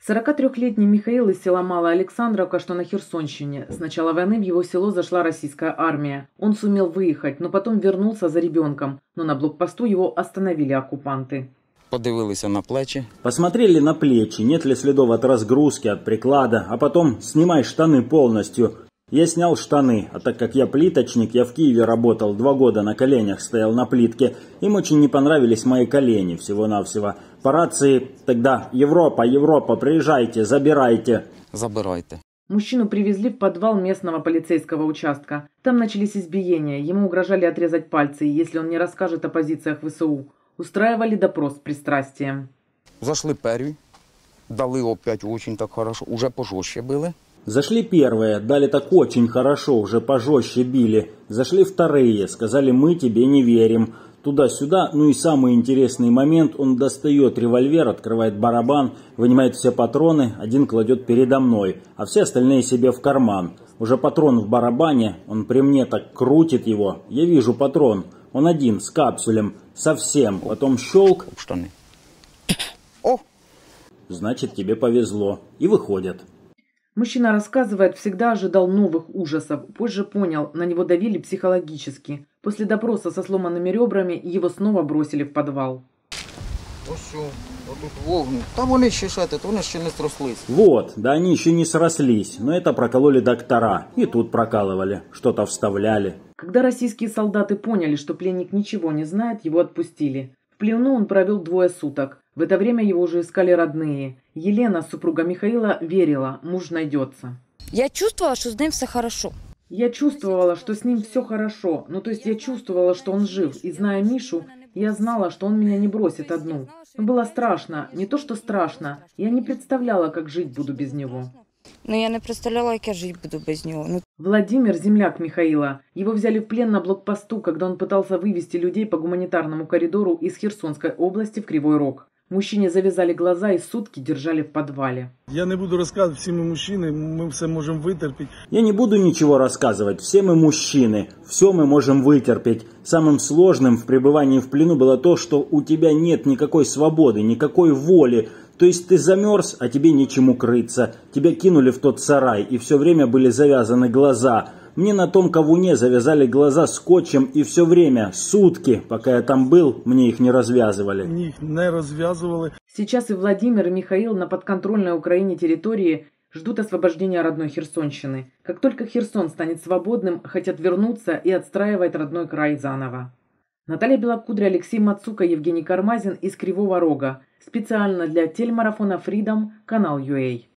43-летний Михаил из села Малая Александровка, что на Херсонщине. С начала войны в его село зашла российская армия. Он сумел выехать, но потом вернулся за ребенком. Но на блокпосту его остановили оккупанты. Подивилися на плечи. Посмотрели на плечи, нет ли следов от разгрузки, от приклада, а потом снимай штаны полностью. Я снял штаны, а так как я плиточник, я в Киеве работал, 2 года на коленях стоял на плитке. Им очень не понравились мои колени всего-навсего. По рации тогда: Европа, Европа, приезжайте, забирайте. Забирайте. Мужчину привезли в подвал местного полицейского участка. Там начались избиения, ему угрожали отрезать пальцы, если он не расскажет о позициях ВСУ. Устраивали допрос с пристрастием. Зашли перві, дали опять очень так хорошо, уже пожестче били. Зашли первые, дали так очень хорошо, уже пожестче били. Зашли вторые, сказали: мы тебе не верим. Туда-сюда, ну и самый интересный момент, он достает револьвер, открывает барабан, вынимает все патроны, один кладет передо мной, а все остальные себе в карман. Уже патрон в барабане, он при мне так крутит его, я вижу патрон, он один, с капсулем, совсем, потом щелк. Штаны. О! Значит, тебе повезло. И выходят. Мужчина рассказывает, всегда ожидал новых ужасов. Позже понял, на него давили психологически. После допроса со сломанными ребрами его снова бросили в подвал. Ось, отут вогну. Та вони ще шатять, вони ще не зрослись. Вот, да они еще не срослись, но это прокололи доктора. И тут прокалывали, что-то вставляли. Когда российские солдаты поняли, что пленник ничего не знает, его отпустили. В плену он провел 2 суток. В это время его уже искали родные. Елена, супруга Михаила, верила, муж найдется. Я чувствовала, что с ним все хорошо. Я чувствовала, что с ним все хорошо. Ну, то есть я чувствовала, что он жив. И зная Мишу, я знала, что он меня не бросит одну. Но было страшно. Не то, что страшно. Я не представляла, как жить буду без него. Но я не представляла, як я жить буду без него. Владимир – земляк Михаила. Его взяли в плен на блокпосту, когда он пытался вывести людей по гуманитарному коридору из Херсонской области в Кривой Рог. Мужчине завязали глаза и сутки держали в подвале. Я не буду рассказывать, все мы мужчины, мы все можем вытерпеть. Я не буду ничего рассказывать, все мы мужчины, все мы можем вытерпеть. Самым сложным в пребывании в плену было то, что у тебя нет никакой свободы, никакой воли. То есть ты замерз, а тебе нечем укрыться. Тебя кинули в тот сарай, и все время были завязаны глаза. Мне на том ковуне завязали глаза скотчем, и все время, сутки, пока я там был, мне их не развязывали. Их не развязывали. Сейчас и Владимир, и Михаил на подконтрольной Украине территории ждут освобождения родной Херсонщины. Как только Херсон станет свободным, хотят вернуться и отстраивать родной край заново. Наталья Белокудря, Алексей Мацука, Евгений Кармазин из Кривого Рога. Специально для телемарафона Freedom, канал UA.